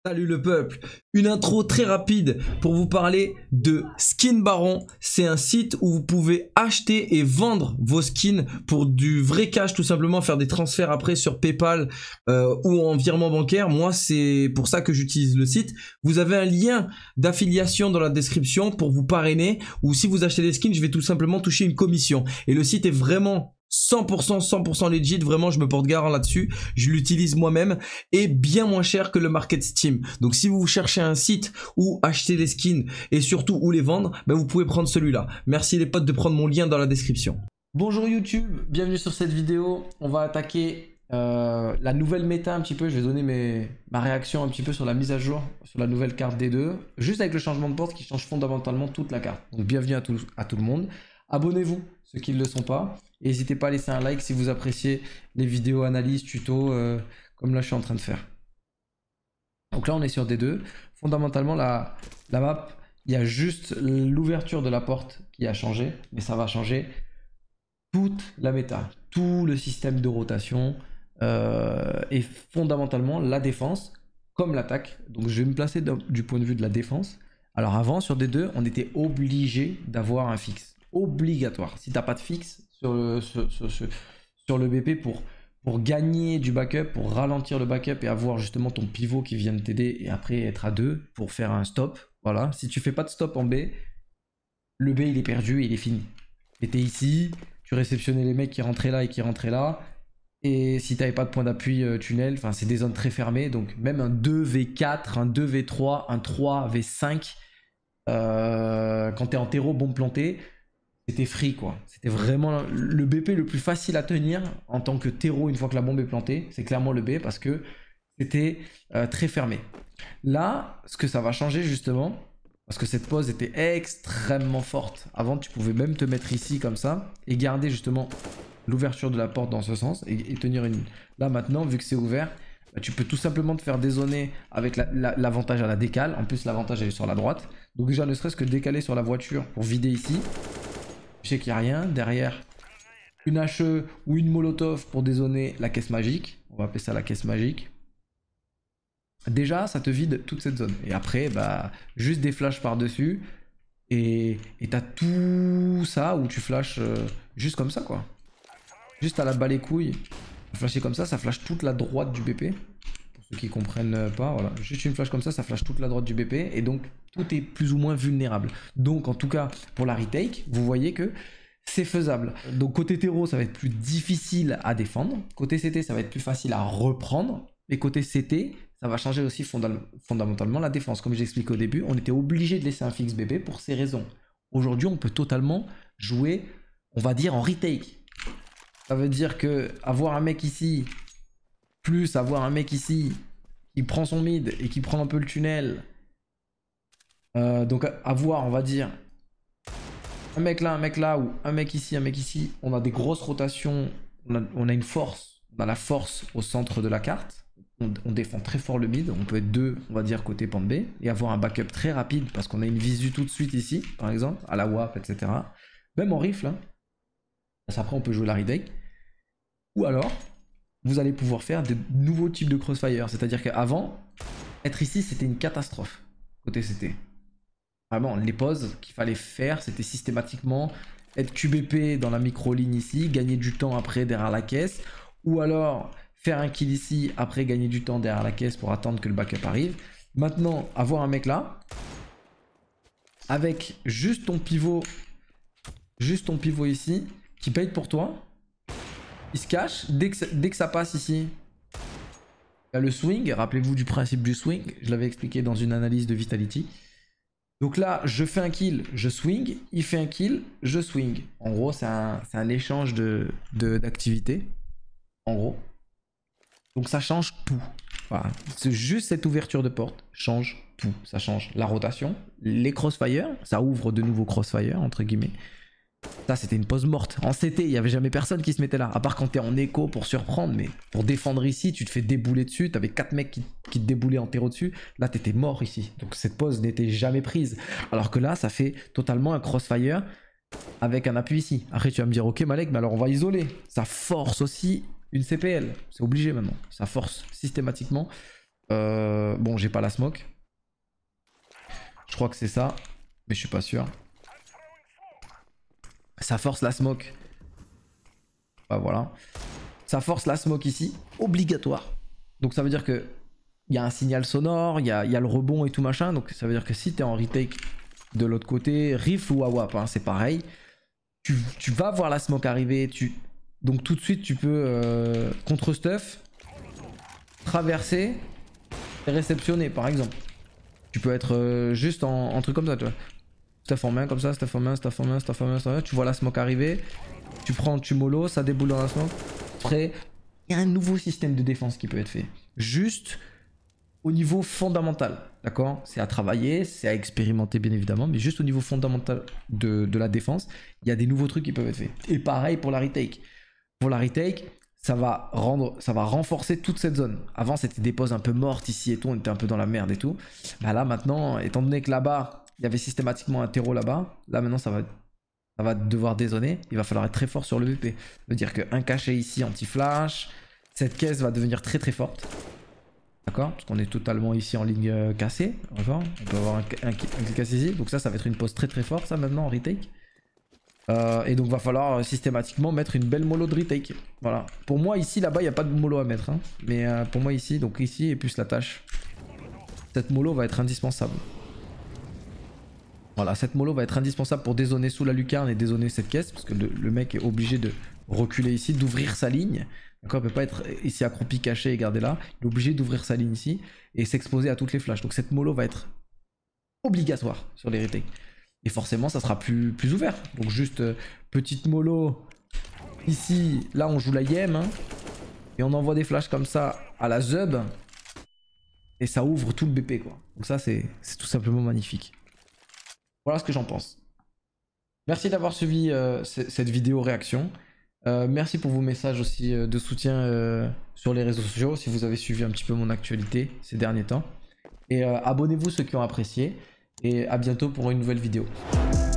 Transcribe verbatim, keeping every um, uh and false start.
Salut le peuple, une intro très rapide pour vous parler de Skin Baron. C'est un site où vous pouvez acheter et vendre vos skins pour du vrai cash, tout simplement faire des transferts après sur PayPal euh, ou en virement bancaire. Moi c'est pour ça que j'utilise le site. Vous avez un lien d'affiliation dans la description pour vous parrainer, ou si vous achetez des skins je vais tout simplement toucher une commission. Et le site est vraiment cent pour cent, cent pour cent legit, vraiment je me porte garant là-dessus, je l'utilise moi-même et bien moins cher que le market Steam. Donc si vous cherchez un site où acheter des skins et surtout où les vendre, ben vous pouvez prendre celui-là. Merci les potes de prendre mon lien dans la description. Bonjour YouTube, bienvenue sur cette vidéo. On va attaquer euh, la nouvelle méta un petit peu, je vais donner mes, ma réaction un petit peu sur la mise à jour, sur la nouvelle carte D deux, juste avec le changement de porte qui change fondamentalement toute la carte. Donc bienvenue à tout, à tout le monde. Abonnez-vous, ceux qui ne le sont pas. N'hésitez pas à laisser un like si vous appréciez les vidéos, analyses, tutos, euh, comme là je suis en train de faire. Donc là on est sur D deux. Fondamentalement la, la map, il y a juste l'ouverture de la porte qui a changé. Mais ça va changer toute la méta, tout le système de rotation euh, et fondamentalement la défense comme l'attaque. Donc je vais me placer du point de vue de la défense. Alors avant sur D deux on était obligé d'avoir un fixe. Obligatoire. Si t'as pas de fixe sur le, sur, sur, sur, sur le B P pour, pour gagner du backup, pour ralentir le backup et avoir justement ton pivot qui vient de t'aider et après être à deux pour faire un stop. Voilà. Si tu fais pas de stop en B, le B il est perdu et il est fini. Et t'es ici, tu réceptionnais les mecs qui rentraient là et qui rentraient là. Et si t'avais pas de point d'appui euh, tunnel, enfin c'est des zones très fermées. Donc même un deux V quatre, un deux V trois, un trois V cinq, euh, quand t'es en terreau bombe plantée, c'était free quoi. C'était vraiment le B P le plus facile à tenir en tant que terreau une fois que la bombe est plantée. C'est clairement le B parce que c'était euh, très fermé. Là, ce que ça va changer justement, parce que cette pause était extrêmement forte. Avant, tu pouvais même te mettre ici comme ça et garder justement l'ouverture de la porte dans ce sens et, et tenir une... Là maintenant, vu que c'est ouvert, bah, tu peux tout simplement te faire dézoner avec l'avantage la, la, à la décale. En plus, l'avantage est sur la droite. Donc déjà, ne serait-ce que décaler sur la voiture pour vider ici. Je sais qu'il n'y a rien. Derrière, une H E ou une Molotov pour dézoner la caisse magique. On va appeler ça la caisse magique. Déjà, ça te vide toute cette zone. Et après, bah, juste des flashs par-dessus. Et tu as tout ça où tu flashes euh, juste comme ça, quoi. Juste à la balle les couilles. Flasher comme ça, ça flash toute la droite du B P. Pour ceux qui comprennent pas, voilà. Juste une flash comme ça, ça flash toute la droite du B P. Et donc, tout est plus ou moins vulnérable. Donc en tout cas pour la retake, vous voyez que c'est faisable. Donc côté terreau ça va être plus difficile à défendre, côté C T ça va être plus facile à reprendre, et côté C T ça va changer aussi fonda fondamentalement la défense. Comme j'expliquais au début, on était obligé de laisser un fixe B P pour ces raisons. Aujourd'hui on peut totalement jouer, on va dire en retake. Ça veut dire que avoir un mec ici plus avoir un mec ici qui prend son mid et qui prend un peu le tunnel. Euh, donc avoir, on va dire, un mec là, un mec là, ou un mec ici, un mec ici. On a des grosses rotations, on a, on a une force, on a la force au centre de la carte. On, on défend très fort le mid, on peut être deux, on va dire, côté pan de B, et avoir un backup très rapide, parce qu'on a une visu tout de suite ici, par exemple, à la W A P, et cetera. Même en rifle, hein. Après on peut jouer la retake. Ou alors, vous allez pouvoir faire de nouveaux types de crossfire. C'est-à-dire qu'avant, être ici, c'était une catastrophe, côté C T. Vraiment, les pauses qu'il fallait faire, c'était systématiquement être Q B P dans la micro-ligne ici, gagner du temps après derrière la caisse, ou alors faire un kill ici, après gagner du temps derrière la caisse pour attendre que le backup arrive. Maintenant, avoir un mec là, avec juste ton pivot, juste ton pivot ici, qui paye pour toi, il se cache, dès que ça, dès que ça passe ici, il y a le swing, rappelez-vous du principe du swing, je l'avais expliqué dans une analyse de Vitality. Donc là, je fais un kill, je swing, il fait un kill, je swing. En gros, c'est un, un échange d'activités. De, en gros. Donc ça change tout. Voilà. C'est juste cette ouverture de porte change tout. Ça change la rotation, les crossfire, ça ouvre de nouveaux crossfire, entre guillemets. Ça, c'était une pause morte. En C T, il n'y avait jamais personne qui se mettait là. À part quand t'es en écho pour surprendre. Mais pour défendre ici, tu te fais débouler dessus. T'avais quatre mecs qui, qui te déboulaient en terreau dessus. Là, t'étais mort ici. Donc cette pause n'était jamais prise. Alors que là, ça fait totalement un crossfire avec un appui ici. Après, tu vas me dire, ok Malek, mais alors on va isoler. Ça force aussi une C P L. C'est obligé maintenant. Ça force systématiquement Euh, bon, j'ai pas la smoke. Je crois que c'est ça, mais je suis pas sûr. Ça force la smoke. Bah voilà. Ça force la smoke ici, obligatoire. Donc ça veut dire que il y a un signal sonore, il y a, y a le rebond et tout machin. Donc ça veut dire que si t'es en retake de l'autre côté, rifle ou awap, hein, c'est pareil. Tu, tu vas voir la smoke arriver, tu... donc tout de suite tu peux euh, contre stuff, traverser et réceptionner par exemple. Tu peux être euh, juste en, en truc comme ça, tu vois. Stuff en main comme ça, stuff en main, stuff en main, stuff en main, stuff en main. Tu vois la smoke arriver, tu prends, tu mollo, ça déboule dans la smoke. Après, il y a un nouveau système de défense qui peut être fait. Juste au niveau fondamental, d'accord? C'est à travailler, c'est à expérimenter bien évidemment, mais juste au niveau fondamental de, de la défense, il y a des nouveaux trucs qui peuvent être faits. Et pareil pour la retake. Pour la retake, ça va rendre, ça va renforcer toute cette zone. Avant, c'était des poses un peu mortes ici et tout, on était un peu dans la merde et tout. Bah là maintenant, étant donné que là-bas, il y avait systématiquement un terreau là-bas, là maintenant ça va, ça va devoir dézoner. Il va falloir être très fort sur le V P. Ça veut dire qu'un cachet ici anti-flash, cette caisse va devenir très très forte. D'accord? Parce qu'on est totalement ici en ligne euh, cassée. D'accord? On peut avoir un, un, un kill cassé ici. Donc ça, ça va être une pose très très forte ça maintenant en retake. Euh, et donc va falloir euh, systématiquement mettre une belle mollo de retake. Voilà. Pour moi ici, là-bas, il n'y a pas de mollo à mettre. Hein. Mais euh, pour moi ici, donc ici et plus la tâche. Cette mollo va être indispensable. Voilà, cette mollo va être indispensable pour dézoner sous la lucarne et dézoner cette caisse. Parce que le, le mec est obligé de reculer ici, d'ouvrir sa ligne. D'accord, il peut pas être ici accroupi, caché et garder là. Il est obligé d'ouvrir sa ligne ici et s'exposer à toutes les flashs. Donc cette mollo va être obligatoire sur les retakes. Et forcément, ça sera plus, plus ouvert. Donc juste euh, petite mollo ici. Là, on joue la yem. Hein, et on envoie des flashs comme ça à la zub. Et ça ouvre tout le B P, quoi. Donc ça, c'est tout simplement magnifique. Voilà ce que j'en pense. Merci d'avoir suivi euh, cette vidéo réaction. Euh, merci pour vos messages aussi euh, de soutien euh, sur les réseaux sociaux, si vous avez suivi un petit peu mon actualité ces derniers temps. Et euh, abonnez-vous ceux qui ont apprécié. Et à bientôt pour une nouvelle vidéo.